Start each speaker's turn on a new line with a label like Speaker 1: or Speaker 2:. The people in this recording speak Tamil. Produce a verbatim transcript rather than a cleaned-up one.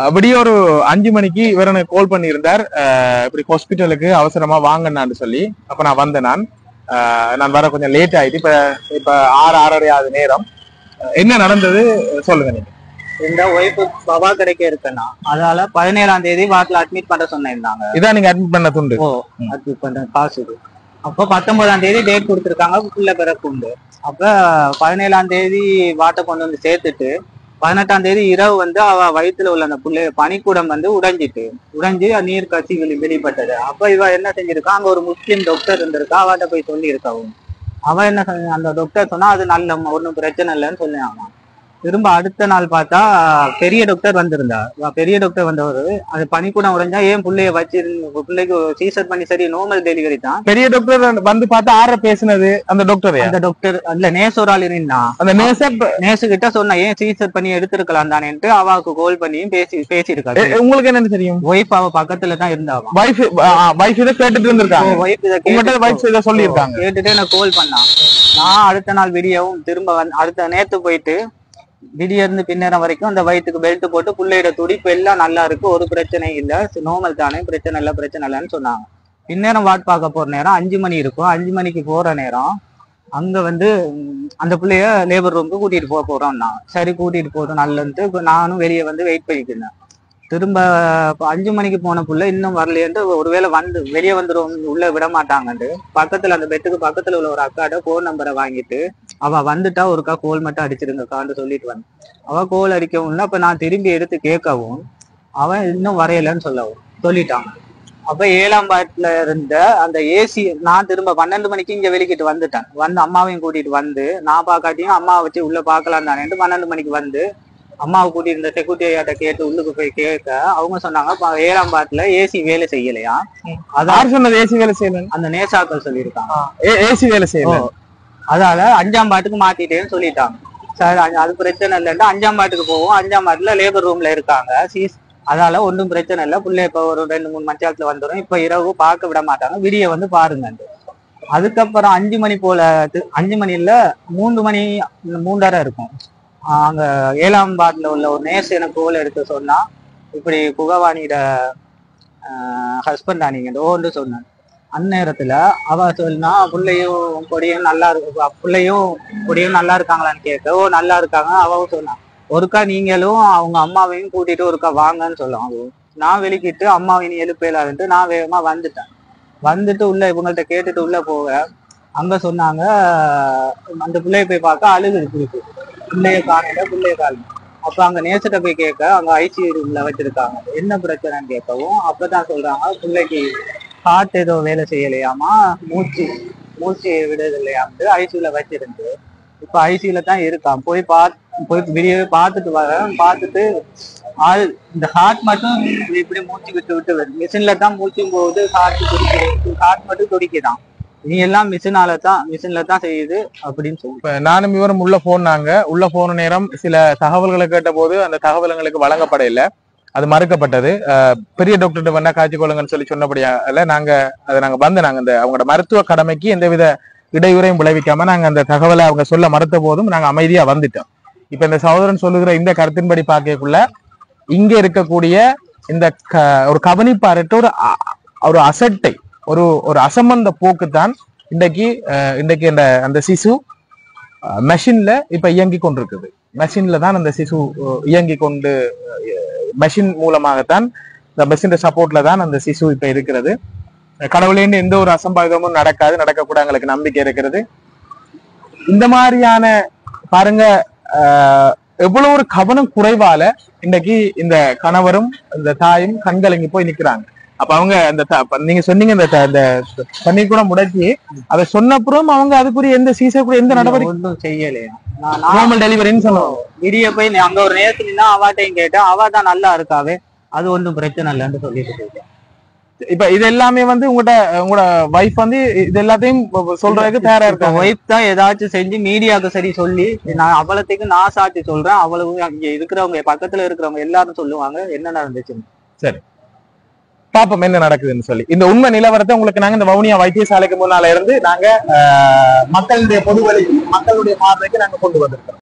Speaker 1: அப்படியே ஒரு அஞ்சு மணிக்கு இவர் எனக்கு கால் பண்ணியிருந்தார். இப்படி ஹாஸ்பிட்டலுக்கு அவசரமா வாங்கன்னு சொல்லி. அப்ப நான் வந்தேன். நான் நான் வர கொஞ்சம் லேட் ஆயிட்டு. இப்ப இப்ப ஆறு ஆறரை ஆகுது நேரம். என்ன நடந்தது சொல்லுங்க நீங்க.
Speaker 2: இந்த ஒய்ஃபு பவா கிடைக்க இருக்குன்னா அதனால பதினேழாம் தேதி வாட்டில் அட்மிட் பண்ண சொன்னாங்க.
Speaker 1: இதான் நீங்க அட்மிட் பண்ண துண்டு.
Speaker 2: ஓ அட்மிட் பண்ண காசு இது. அப்போ பத்தொன்பதாம் தேதி டேட் கொடுத்துருக்காங்க புள்ள பிறகு உண்டு. அப்ப பதினேழாம் தேதி வாட்டை கொண்டு வந்து சேர்த்துட்டு பதினெட்டாம் தேதி இரவு வந்து அவ வயிற்றுல உள்ள அந்த புள்ளை பனிக்கூடம் வந்து உடைஞ்சிட்டு உடைஞ்சு நீர் கசி வெளி வெளிப்பட்டது. அப்ப இவ என்ன செஞ்சிருக்கா, அங்க ஒரு முஸ்லீம் டாக்டர் இருந்திருக்கா, அவட்ட போய் சொல்லி இருக்கவும். அவ என்ன அந்த டாக்டர் சொன்னா அது நல்ல ஒன்றும் பிரச்சனை இல்லைன்னு சொன்னாங்க. திரும்ப அடுத்த நாள் பார்த்தா பெரிய டாக்டர் வந்திருந்தா. பெரிய டாக்டர் வந்தவர் அது பனிக்கூடம் உடைஞ்சா ஏன் பிள்ளைய வச்சு பிள்ளைக்கு சீசர் பண்ணி சரி நார்மல் டெலிவரி தான்.
Speaker 1: பெரிய டாக்டர் வந்து பார்த்தா ஆற பேசினது அந்த டாக்டர் அந்த
Speaker 2: டாக்டர் இல்ல நேசோரால் இருந்தா. அந்த நேசர் நேசு கிட்ட சொன்னா ஏன் சீசர் பண்ணி எடுத்திருக்கலாம் தானேன்ட்டு அவாவுக்கு கால் பண்ணி பேசி பேசியிருக்காரு.
Speaker 1: உங்களுக்கு என்ன தெரியும்?
Speaker 2: ஒய்ஃப் அவ பக்கத்துல தான் இருந்தாவா.
Speaker 1: வைஃப் வைஃப் இதை கேட்டுட்டு இருந்திருக்காங்க.
Speaker 2: ஒய்ஃப் இதை
Speaker 1: வைஃப் இதை சொல்லியிருக்காங்க.
Speaker 2: கேட்டுட்டு எனக்கு கால் பண்ணா. நான் அடுத்த நாள் விடியவும் திரும்ப அடுத்த நேரத்து போயிட்டு விடிய இருந்து பின்னேரம் வரைக்கும் அந்த வயிற்றுக்கு பெல்ட் போட்டு பிள்ளையோட துடிப்பு எல்லாம் நல்லா இருக்கு, ஒரு பிரச்சனை இல்லை, நார்மல் தானே, பிரச்சனை இல்லை பிரச்சனை இல்லைன்னு சொன்னாங்க. பின்னேரம் வாட் பார்க்க போற நேரம் அஞ்சு மணி இருக்கும். அஞ்சு மணிக்கு போற நேரம் அங்க வந்து அந்த பிள்ளைய லேபர் ரூமுக்கு கூட்டிட்டு போக போறோம்னா சரி கூட்டிட்டு போறோம் நல்லன்ட்டு. இப்போ நானும் வெளியே வந்து வெயிட் பண்ணிட்டு இருந்தேன். திரும்ப அஞ்சு மணிக்கு போன புள்ள இன்னும் வரலையன்ட்டு ஒருவேளை வந்து வெளியே வந்துடும் உள்ள விட மாட்டாங்கன்ட்டு பக்கத்துல அந்த பெட்டுக்கு பக்கத்துல உள்ள ஒரு அக்காட்ட போன் நம்பரை வாங்கிட்டு அவ வந்துட்டா ஒருக்கா கோல் மட்டும் அடிச்சிருங்கக்கான்னு சொல்லிட்டு வந்தேன். அவ கோல் அடிக்கவும் இல்லை. அப்ப நான் திரும்பி எடுத்து கேட்கவும் அவன் இன்னும் வரையலன்னு சொல்லவும் சொல்லிட்டாங்க. அப்ப ஏழாம் பாட்டுல இருந்த அந்த ஏசி நான் திரும்ப பன்னெண்டு மணிக்கு இங்க வெளிக்கிட்டு வந்துட்டேன். வந்து அம்மாவையும் கூட்டிட்டு வந்து நான் பாக்காட்டியும் அம்மாவை வச்சு உள்ள பாக்கலாம் தானேன்ட்டு பன்னெண்டு மணிக்கு வந்து அம்மாவை கூட்டிட்டு இருந்த செக்யூரிட்டி ஐயாட்ட கேட்டு உள்ளுக்கு போய் கேட்க அவங்க சொன்னாங்க ஏழாம் பாட்டுல ஏசி வேலை செய்யலையா.
Speaker 1: அதான் சொன்னது ஏசி வேலை செய்யல.
Speaker 2: அந்த நேசாக்கள் சொல்லியிருக்காங்க
Speaker 1: ஏசி வேலை செய்யல.
Speaker 2: அதால அஞ்சாம் பாட்டுக்கு மாத்திட்டேன்னு சொல்லிட்டாங்க. சார் அது பிரச்சனை இல்லைன்னா அஞ்சாம் பாட்டுக்கு போவோம். அஞ்சாம் பாட்டுல லேபர் ரூம்ல இருக்காங்க சீஸ். அதால ஒன்றும் பிரச்சனை இல்லை, பிள்ளை இப்ப ஒரு ரெண்டு மூணு மணிச்சாலத்துல வந்துடும், இப்ப இரவு பார்க்க விட மாட்டாங்க, விடிய வந்து பாருங்க. அதுக்கப்புறம் அஞ்சு மணி போல அஞ்சு மணி இல்ல மூன்று மணி மூன்றரை இருக்கும். அங்க ஏழாம் பாட்டுல உள்ள ஒரு நேஸ் எனக்கு கோல் எடுத்து சொன்னா இப்படி புகவானியோட ஹஸ்பண்டா நீங்க ஓன்னு சொன்னான். அந்நேரத்துல அவ சொன்னா பிள்ளையும் பொடியும் நல்லா இருக்கு, பிள்ளையும் பொடியும் நல்லா இருக்காங்களான்னு கேட்க ஓ நல்லா இருக்காங்க. அவவும் சொன்னான் ஒருக்கா நீங்களும் அவங்க அம்மாவையும் கூட்டிட்டு ஒருக்கா வாங்கன்னு சொல்லுவாங்க. நான் வெளிக்கிட்டு அம்மாவையும் எழுப்பலான்ட்டு நான் வேகமா வந்துட்டேன். வந்துட்டு உள்ள இவங்கள்ட்ட கேட்டுட்டு உள்ள போக அங்க சொன்னாங்க அந்த பிள்ளைய போய் பார்க்க அழுகுது இருக்கு, பிள்ளைய காணையில பிள்ளைய காணும். அப்ப அங்க நேசத்தை போய் கேட்க அங்க ஐசியூ ரூம்ல வச்சிருக்காங்க. என்ன பிரச்சனைன்னு கேட்கவும் அப்பதான் சொல்றாங்க பிள்ளைக்கு ஹார்ட் ஏதோ வேலை செய்யலையாமா, மூச்சு மூச்சு விடுறது இல்லையாம்ட்டு ஐசியூல வச்சிருந்து இப்ப ஐசியூல தான் இருக்கான். போய் பார்த்து போய் வெளியே பார்த்துட்டு வர பார்த்துட்டு ஆள் இந்த ஹார்ட் மட்டும் இப்படி மூச்சு விட்டு விட்டு வருது. மிஷின்ல தான் மூச்சும் போகுது, ஹார்ட் துடிக்க ஹார்ட் மட்டும் துடிக்குதான். நீ எல்லாம் மிஷினால தான் மிஷின்ல தான் செய்யுது அப்படின்னு சொல்லி
Speaker 1: நானும் இவரும் உள்ள போனாங்க. உள்ள போன நேரம் சில தகவல்களை கேட்ட போது அந்த தகவல் எங்களுக்கு வழங்கப்பட இல்லை, அது மறுக்கப்பட்டது. பெரிய டாக்டர்கிட்ட வேணா காய்ச்சி கொள்ளுங்கன்னு சொல்லி சொன்னபடியால நாங்க அதை நாங்க வந்து நாங்க அந்த அவங்களோட மருத்துவ கடமைக்கு எந்தவித இடையூறையும் விளைவிக்காம நாங்க அந்த தகவலை அவங்க சொல்ல மறுத்த போதும் நாங்க அமைதியா வந்துட்டோம். இப்ப இந்த சகோதரன் சொல்லுகிற இந்த கருத்தின்படி பார்க்கக்குள்ள இங்க இருக்கக்கூடிய இந்த ஒரு கவனிப்பாரட்டு ஒரு ஒரு அசட்டை ஒரு ஒரு அசம்பந்த போக்கு தான் இன்றைக்கு இன்றைக்கு இந்த அந்த சிசு மெஷின்ல இப்ப இயங்கி கொண்டிருக்குது. மெஷின்ல தான் அந்த சிசு இயங்கி கொண்டு மெஷின் மூலமாகத்தான் இந்த மெஷின் சப்போர்ட்ல தான் அந்த சிசு இப்ப இருக்கிறது. கடவுளேன்னு எந்த ஒரு அசம்பாவிதமும் நடக்காது, நடக்கக்கூட எங்களுக்கு நம்பிக்கை இருக்கிறது. இந்த மாதிரியான பாருங்க ஆஹ் எவ்வளவு ஒரு கவனம் குறைவால இன்றைக்கு இந்த கணவரும் இந்த தாயும் கண்கலங்கி போய் நிக்கிறாங்க. அப்ப அவங்க அந்த நீங்க சொன்னீங்க இந்த தண்ணீர் கூட முடக்கி அதை சொன்னப்புறம் அவங்க அதுக்குரிய எந்த சீசக்கூடிய எந்த நடவடிக்கை
Speaker 2: ஒன்றும் செய்யலையா. நார்மல்
Speaker 1: டெலிவரின்னு சொல்லுவோம்.
Speaker 2: விடிய போய் அங்க ஒரு நேரத்துல அவாட்டையும் கேட்டேன், அவா தான் நல்லா இருக்காவே, அது ஒன்றும் பிரச்சனை இல்லைன்னு சொல்லிட்டு போயிட்டேன்.
Speaker 1: இப்ப இது எல்லாமே வந்து உங்களோட உங்களோட வைஃப் வந்து இது எல்லாத்தையும் சொல்றதுக்கு தயாரா இருக்காங்க.
Speaker 2: வைஃப் தான் ஏதாச்சும் செஞ்சு மீடியாவுக்கு சரி சொல்லி நான் அவ்வளோத்துக்கு நான் சாட்சி சொல்றேன், அவ்வளவு அங்க இருக்கிறவங்க பக்கத்துல இருக்கிறவங்க எல்லாரும் சொல்லுவாங்க என்ன நடந்துச்சுன்னு.
Speaker 1: சரி பாப்போம் என்ன நடக்குதுன்னு சொல்லி. இந்த உண்மை நிலவரத்தை உங்களுக்கு நாங்க இந்த வவுனியா வைத்தியசாலைக்கு முன்னால இருந்து நாங்க மக்களுடைய பொதுவெளி மக்களுடைய பார்வைக்கு நாங்க கொண்டு வந்திருக்கோம்.